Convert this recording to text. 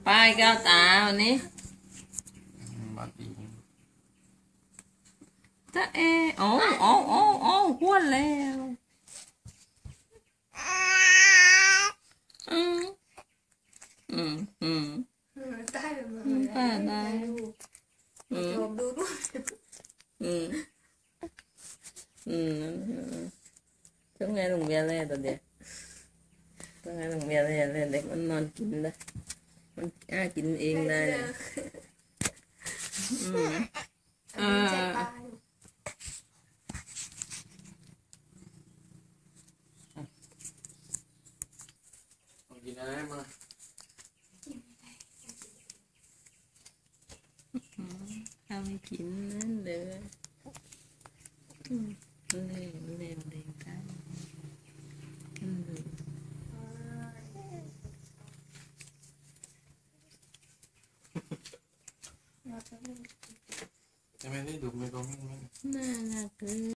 ป้ายแก้วตาวันนี้จะโอ้ห้วนแล้วได้แบบนั้นป้าได้โยมดูด้วยช่วงไงโรงเรียนเลยตอนเดียวช่วงไงโรงเรียนเลยเด็กมันนอนกินได้มันกินเองได้เลยกินอะไรมาทำให้กินนั่นเลยเร็วกันจะไม่ได้ดูไม่ก็ไม่น่ารักเลย